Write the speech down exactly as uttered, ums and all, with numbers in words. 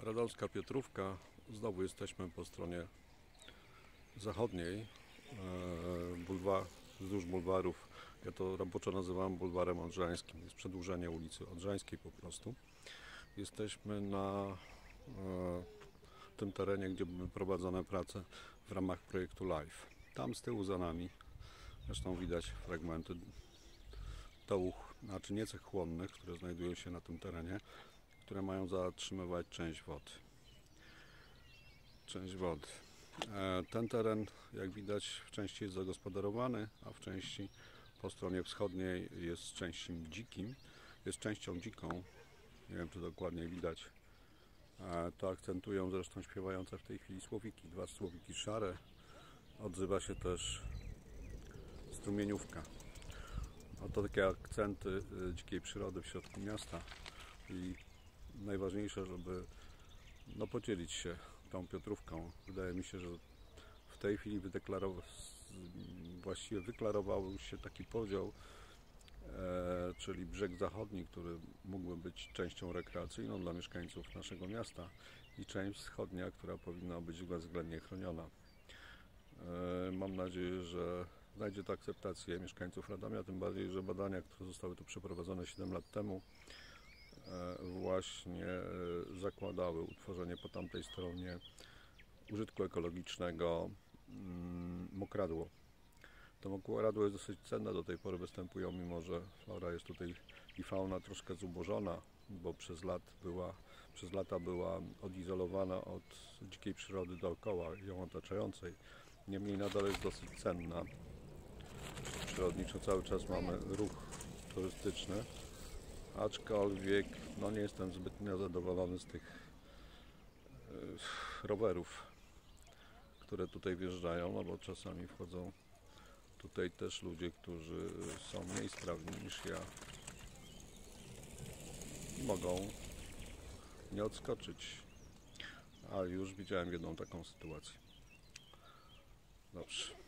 Radomska Piotrówka. Znowu jesteśmy po stronie zachodniej, bulwar, wzdłuż bulwarów. Ja to roboczo nazywam bulwarem odrzańskim. Jest przedłużenie ulicy Odrzańskiej po prostu. Jesteśmy na tym terenie, gdzie były prowadzone prace w ramach projektu LIFE. Tam z tyłu za nami, zresztą widać fragmenty dołów, znaczy nie cech chłonnych, które znajdują się na tym terenie, które mają zatrzymywać część wody. Część wody. Ten teren, jak widać, w części jest zagospodarowany, a w części po stronie wschodniej jest częścią dzikim. Jest częścią dziką. Nie wiem, czy dokładnie widać. To akcentują zresztą śpiewające w tej chwili słowiki. Dwa słowiki szare. Odzywa się też strumieniówka. Oto takie akcenty dzikiej przyrody w środku miasta. I najważniejsze, żeby no, podzielić się tą Piotrówką. Wydaje mi się, że w tej chwili wydeklarował, właściwie wyklarował się taki podział, e, czyli brzeg zachodni, który mógłby być częścią rekreacyjną dla mieszkańców naszego miasta, i część wschodnia, która powinna być bezwzględnie chroniona. E, mam nadzieję, że znajdzie to akceptację mieszkańców Radomia, tym bardziej, że badania, które zostały tu przeprowadzone siedem lat temu, właśnie zakładały utworzenie po tamtej stronie użytku ekologicznego mokradło. To mokradło jest dosyć cenne, do tej pory występują, mimo że flora jest tutaj i fauna troszkę zubożona, bo przez, lat była, przez lata była odizolowana od dzikiej przyrody dookoła, ją otaczającej. Niemniej nadal jest dosyć cenna. Przyrodniczo cały czas mamy ruch turystyczny. Aczkolwiek no nie jestem zbytnio zadowolony z tych y, rowerów, które tutaj wjeżdżają, no bo czasami wchodzą tutaj też ludzie, którzy są mniej sprawni niż ja i mogą nie odskoczyć. A już widziałem jedną taką sytuację. Dobrze.